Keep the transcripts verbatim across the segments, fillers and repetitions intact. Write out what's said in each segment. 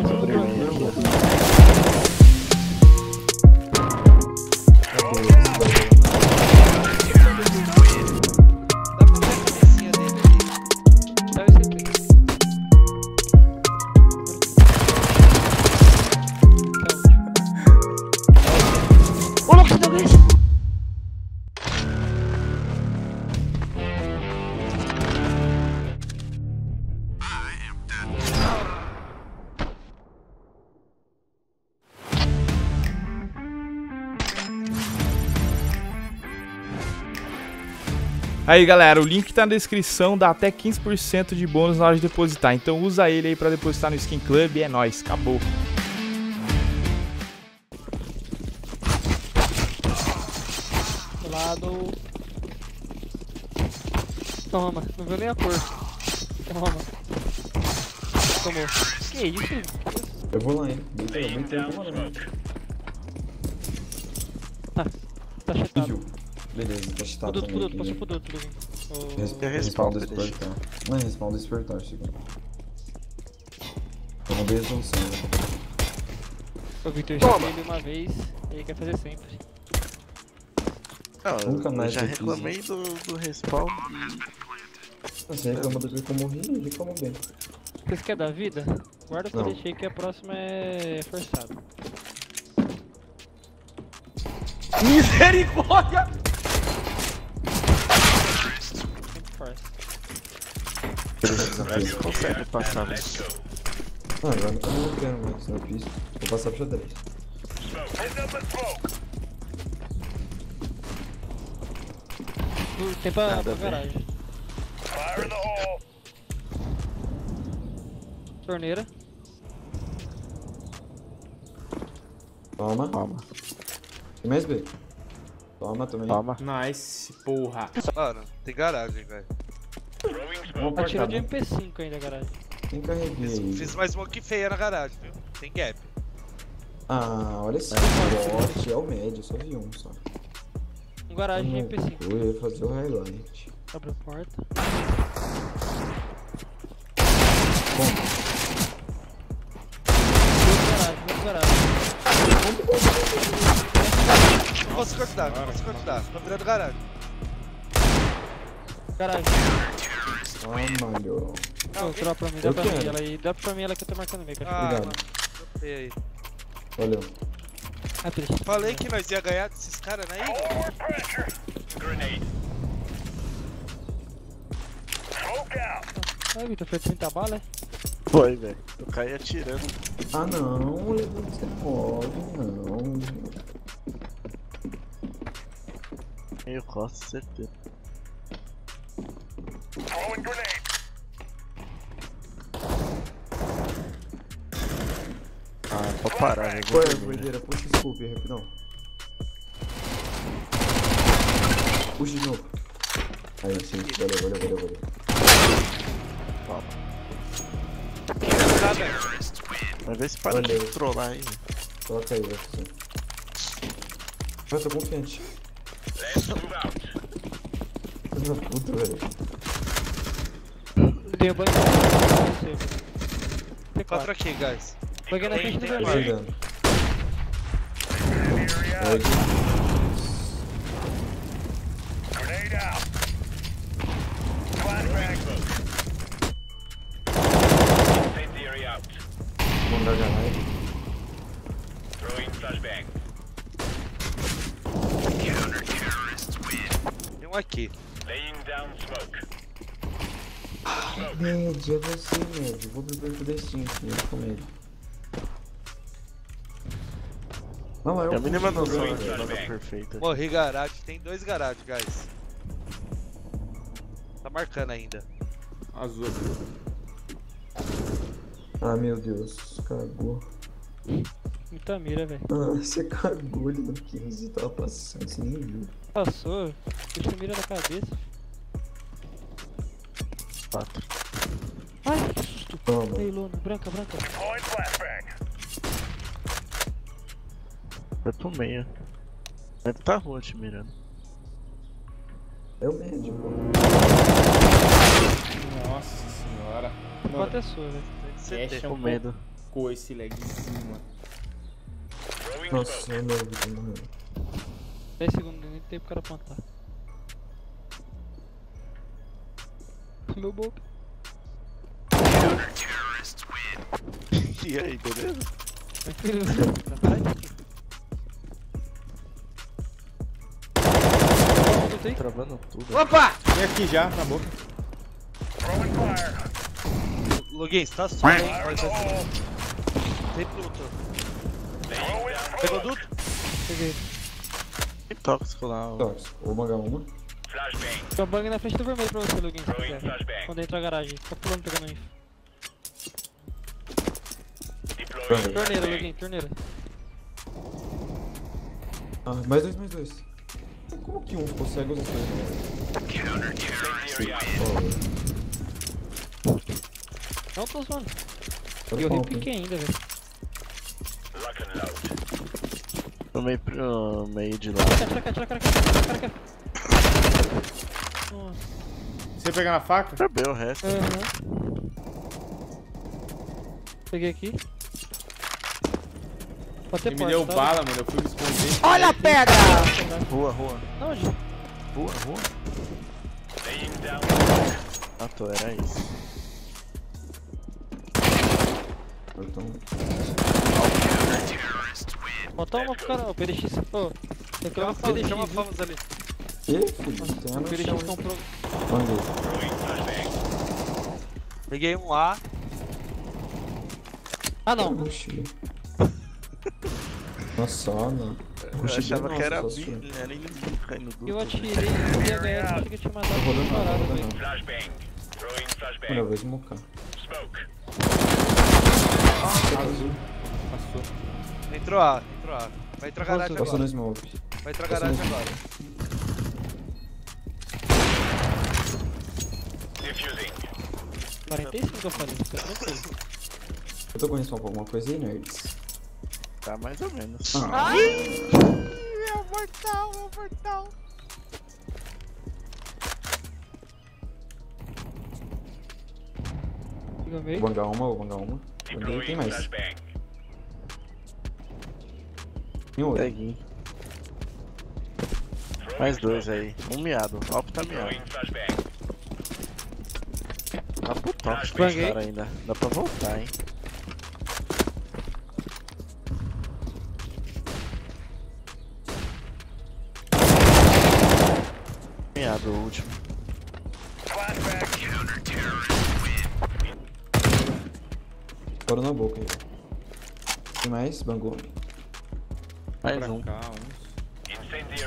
Aí galera, o link tá na descrição, dá até quinze por cento de bônus na hora de depositar. Então usa ele aí pra depositar no Skin Club e é nóis, acabou. Do lado. Toma, não viu nem a cor. Toma. Tomou. Que isso? Eu vou lá, hein. Literalmente eu vou lá. Tá, tá chetado. Beleza, tá cheatado Produto, também. produto, passou produto, tudo bem. Res respawn do despertar. Não é respawn do despertar, segundo. Eu mandei resolução. O Victor já fez ele uma vez e ele quer fazer sempre. Não, Nunca mais eu já eu fiz, reclamei né? do, do respawn. Você reclama do que eu morri, eu reclamo bem. Você quer dar vida? Guarda o que eu Não. deixei que a próxima é forçada. Misericórdia! Sempre força. Você consegue passar, né? Ah, agora eu não quero mais na pista. Vou passar pro xadrez. Tem pra, Nada pra bem. garagem. Torneira. Toma. Toma, Tem mais B. Toma também. toma. Nice, porra. Mano, tem garagem, velho. Vamos Atira portar, de né? M P cinco ainda a garagem. Nem carreguei aí. Fiz mais smoke feia na garagem, viu? Tem gap. Ah, olha só. Bot, é o médio, só vi um só. Um garagem de M P cinco. Eu ia fazer o highlight. Abre a porta. Duas garagens, duas garagens. Não posso cortar, não posso cortar. Tô virando garagem. Garagem. Ah, malho. Não, dá pra mim, dá Eu pra mim quero. ela aí. Dá pra mim ela que eu tô marcando meio, cara. Ah, Obrigado. mano. Dropei aí. Valeu. Ah, triste. Falei que nós ia ganhar desses caras, né? Ah, Vitor, foi trinta bala, é? Foi, velho. Eu caí atirando. Ah, não. Levou você pode, não. Meio costa, certeza. Ah, pode parar, né? Qual é, Bordeira? Puxa o scoop, rapidão. Puxa de novo. Aí, sim. Valeu, valeu, valeu, valeu. Toma. Tá, velho. Vai ver se para de Valeu. trollar aí, velho. Coloca aí, vai ser. Eu tô confiante. Filho da puta, velho. Eu dei o banho. T Quatro quatro. aqui, guys. Banguei na frente do Tô vermelho. chegando. Ai, vou mandar garagem. Tem um aqui. Médio, é você, médio. Vou pro perfil destino, filho, com medo. Não, é É o a mínima fundo, noção velho. da jogada perfeita. Morri garagem. Tem dois garagens, guys. Tá marcando ainda. Azul. Ah, meu Deus, cagou. Muita mira, velho. Ah, você cagou ele no quinze, tava passando, você nem viu. Passou. Deixa a mira na cabeça. Quatro. Ai, que susto. Toma. Ei, Luna. Branca, branca. Vai pro meio. Deve tá ruim te mirando. É o médio, pô. Nossa senhora. Quanto é sua, velho? C T. Fecha Com um medo. lascou esse lagzinho, mano. Nossa, é novo que morreu. dez segundos, nem tem pro cara plantar. Meu boca. E aí, beleza? Tranquilo, rapaz. Botei. Travando tudo. Opa! Vem aqui já, na boca. Login, você tá só, hein? Pode ser assim. Tem Pluto. Pegou duto? Peguei. Tem tóxico lá. ó. Tóxico. Vou mangar uma. Tem um bang na frente do vermelho pra você, Lugin, se quiser. Quando entra a garagem. Fica pulando pegando info. Pronto. Torneira, Lugin, torneira. Ah, mais dois, mais dois. Como que um consegue os dois? Não tô zoando. Oh, E eu repiquei ainda, velho. Tomei pro meio de lá. Tira cá, tira cá, tira cá, tira cá. Nossa. Você pegar na faca? Acabei o resto. Aham. Peguei aqui. Pode ter Ele me porta, deu tá? bala, mano. Eu fui me esconder. Olha a pedra! Rua, rua. Onde? Rua, rua. Ah, tô, era isso. Então, Bota uma pro cara. O P D X. Ô, tem que levar o P D X. Chama a viu? Famas ali. que filho? Tem a O P D no X chão. comprou. Manguei. Peguei um A. Ah, não. Oxi. Nossa, ó, não. Eu Oxi, achava nossa, que era só bi, sua. era inimigo caindo do. Eu atirei e ia ganhar. Eu achei que eu tinha matado Tá rolando uma nada, parada, tá velho. rolando nada. Mano, eu vou smocar. Azul. Passou. Entrou A, entrou A. Vai entrar garagem Passou no agora. smoke. Vai entrar Passou garagem no- agora. quarenta e cinco eu falei. Fica tranquilo. Eu tô com respawn pra alguma coisa aí, nerds? Tá mais ou menos. Ah, Meu mortal, meu mortal. Fica vou meio. bangar uma, vou bangar uma. Banguei, tem mais. Tem outro. Peguinho. Mais dois aí. Um miado. Alpo tá miado. Tá pro tóxico esse Banguei. cara ainda. Dá pra voltar, hein. Miado o último. Estourou na boca aí. Tem mais? Bangou. Mais Pra um. cá, uns.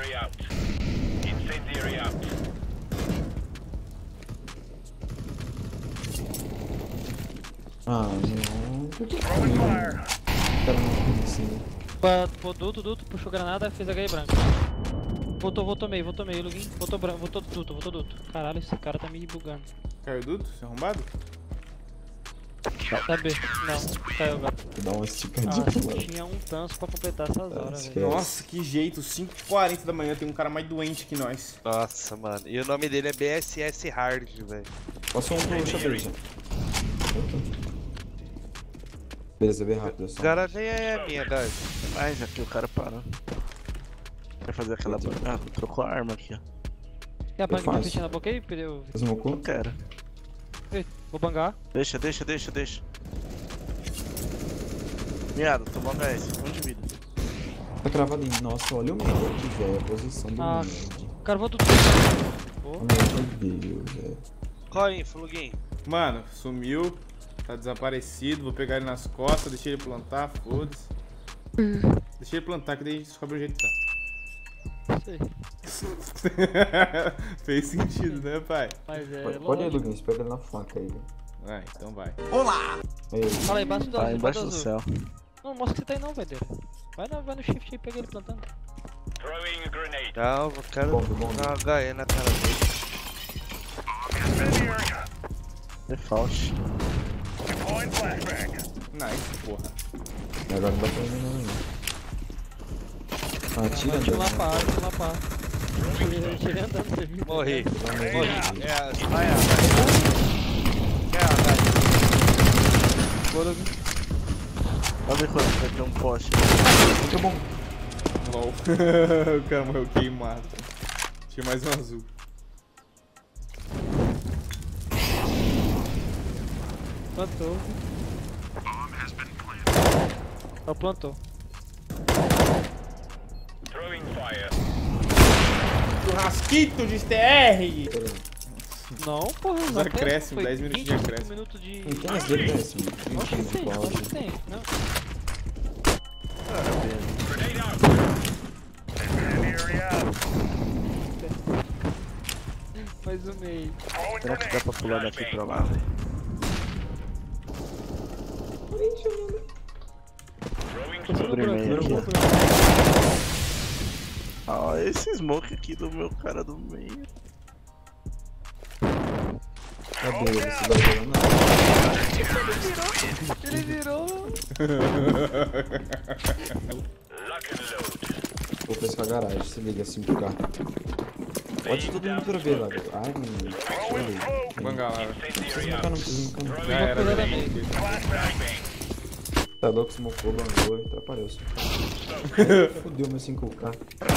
Ah, não. Por que que comigo? O cara não fez assim. Pa- Pô, duto, duto, puxou granada, fez H E branco. Voltou, voltou meio, voltou meio, Lugin. Voltou branco, voltou duto, voltou duto. Caralho, esse cara tá me bugando. Caiu duto? Você é arrombado? Tá B. Não, caiu agora. Vou dar uma esticadinha Ah, pro lado. tinha um tanso pra completar essas horas, esquece. velho. Nossa, que jeito. cinco e quarenta da manhã tem um cara mais doente que nós. Nossa, mano. E o nome dele é B S S Hard, velho. Passou um pro xadrez já. Beleza, bem rápido. Só. Garagem é minha, guys. Mais aqui o cara parou. Vai fazer aquela. Ah, trocou a arma aqui, ó. Quer a bang faço. pra frente na boca aí? Perdeu. Smocou? Não quero. Ei, vou bangar. Deixa, deixa, deixa, deixa. Miado, tomou H S. Um de vida. Tá cravado em. Nossa, olha o meio aqui, velho. A posição do Ah. nerd. O cara voltou. Oh, meu Deus, velho. Qual a info, Lugin? Mano, sumiu. Tá desaparecido. Vou pegar ele nas costas, deixei ele plantar, foda-se. Deixei ele plantar, que daí a gente descobre o jeito que tá. Sei. Fez sentido, né, pai? Mas é. Pode, pode ir, lógico. Luguinhos, pega ele na faca aí, velho. Vai, então vai. Aí, Fala aí, embaixo do Tá azul, embaixo do azul. céu. Não, mostra que você tá aí não, velho. Vai, na, vai no shift aí e pega ele plantando. Não, eu quero Bom, bom, dar uma H E na cara dele. Default. Nice, porra. agora não dá pra eliminar não. Ah, tira Tira lá dele. pra área, tira lá pra área. Tirei- Tirei andando, você viu? Morri. Morri. Morri. É, a- vai a H E. É a H E. Boa, Lugin. Olha quando vai ter um poste. Muito bom. LOL. O cara morreu queimado. Tinha mais um azul. Plantou. Só plantou. Churrasquito de T R! Não, porra, Os não. acréscimos, Foi dez minutos de vinte acréscimo. minutos de... Não tem as decréscimo. Acho que tem, acho que tem. Não. Mais um meio. Será que dá pra pular daqui pra lá, velho? Tudo Primeiro branco, aqui, tudo ó. Ah, esse smoke aqui do meu cara do meio. Cadê ele? Esse bagulho não. Ele virou. Vou pescar a garagem, se liga, cinco K. Pode todo mundo pra ver lá. Ai, menino. Bangalá. Não precisa smocar, não precisa smocar, não. Já era, já era. Tá louco, smocou, bangou e atrapalhou. Fudeu meu cinco K.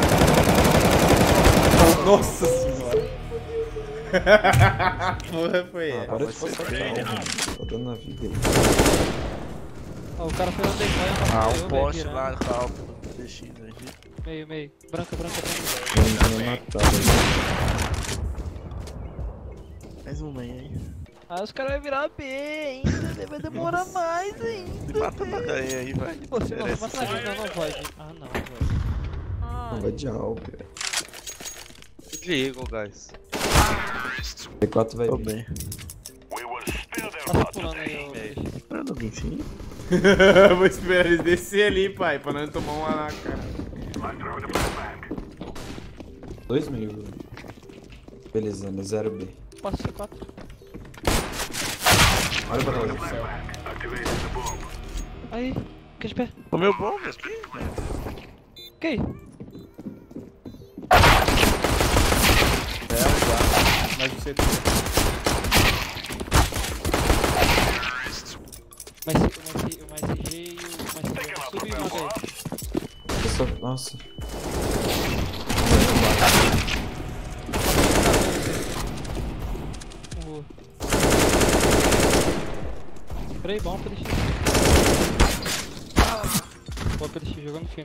Nossa senhora. Porra, foi Ah, essa. para de passar cal, mano. Tá dando na vida aí. Ó, o cara foi no decoy. Ah, eu, um velho, poste virando. lá com a alta do D X aí. Meio, meio. Branca, branca, branca. Eu não ia matar, velho. Mais um meio aí. Ah, os caras vão virar B ainda, vai demorar mais ainda. Me mata pra ganhar aí, vai. Você não, Merece mas não, não, não pode. Ah, não, velho. Não, vai de Alp, velho. Diego, guys. T quatro vai Tô vir. bem. Passa pulando aí, ô. Eu não vim sim. Vou esperar eles descer ali, pai, pra não tomar uma na cara. Dois meio, velho. Beleza, né? Zero B. Passa C quatro. Olha pra trás. Aí, fica de pé. Comeu bomba aqui? Ok. Mas você Mais C, o mais C G e o mais C G. Sub e manda aí. Nossa, nossa. Rua. Spray bom pra deixar. Boa pra deixar jogando fino.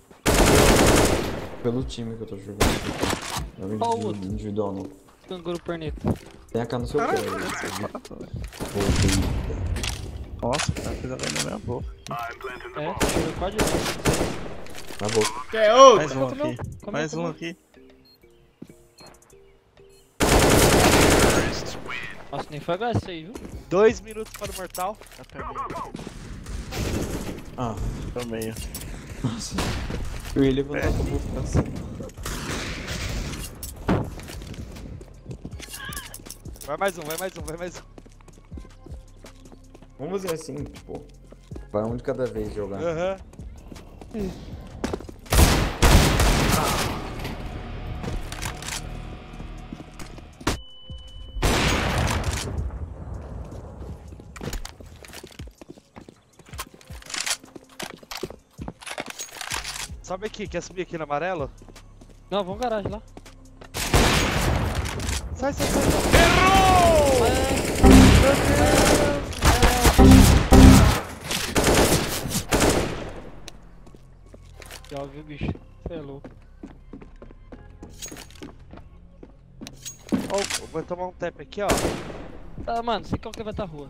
Pelo time que eu tô jogando. Não é Ó, o individual, outro. individual não. Canguru perneta. Tem a K no seu pé. Caralho, velho. esse é fato, velho. Voltei. Nossa, o cara fez a na minha boca. É, tirou quase de Na boca. quer outro? Mais um comeu, aqui. comeu, Mais um comeu. aqui. Nossa, nem foi H C aí, viu? Dois minutos para o mortal. Até meio. Ah, Até meio. nossa. Eu ia levantar pra ficar assim. Vai mais um, vai mais um, vai mais um. Vamos fazer assim, tipo. Vai um de cada vez jogar. Aham. Sobe aqui, quer subir aqui no amarelo? Não, vamos garagem lá. Sai, sai, sai. Já ouviu, bicho? Você é louco. Ó, vou tomar um tap aqui, ó. Tá, mano, sei qual que vai estar a rua.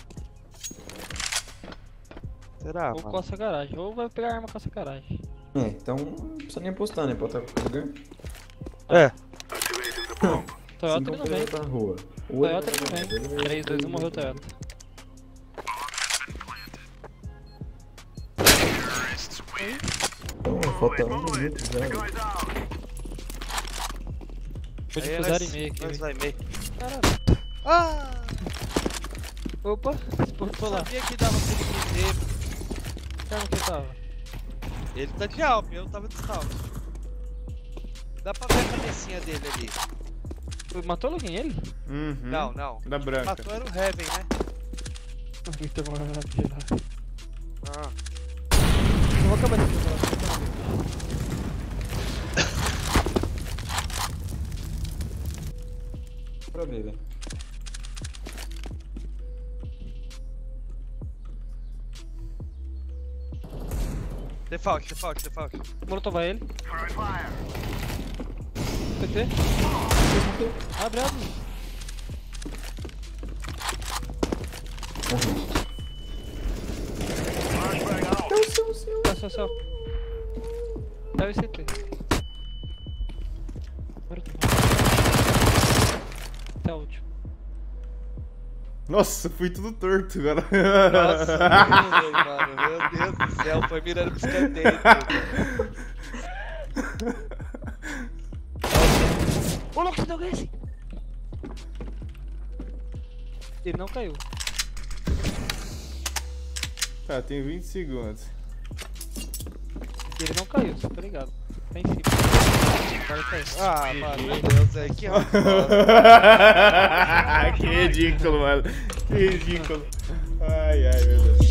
Será, Ou mano? coça a garagem. Ou vai pegar a arma com essa garagem. É, então não precisa nem apostar, né? Pode estar em qualquer lugar. É. Toyota Cinco ele não vem. pra rua. O Toyota outro ele não vai- vem. três, dois, um morreu o Toyota. Então, falta um minuto já. velho. Vou de Aí, zero e nós- meio aqui. nós velho. vai meio. Caralho. Ah! Opa, exportou lá. Sabia que dava pra ele primeiro. Que arma que ele tava? Ele tá de Alp, eu tava de scout. Dá pra ver a cabecinha dele ali. Matou alguém ele? Uhum. Não, não. Da branca. Matou era o Heaven, né? Ele tomou uma gelada. Ah. vou acabar de fazer. Pra ver, velho. Default, default, default. Molotov ele. P T. Abre, abre. Tá, só, só. Dá o C T. Até a última. Nossa, fui tudo torto agora. Nossa, meu, mano, meu Deus do céu, foi mirando pro escanteio. Ô, louco, você deu esse? Ele não caiu. Tá, tem vinte segundos. Ele não caiu, você tá ligado? Tá em cima. Agora caiu. Ah, mano, meu Deus, velho, que rapaz. Que ridículo, mano. Que ridículo. Ai, ai, meu Deus.